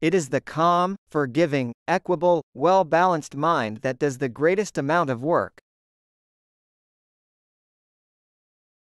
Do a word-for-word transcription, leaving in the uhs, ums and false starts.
It is the calm, forgiving, equable, well-balanced mind that does the greatest amount of work.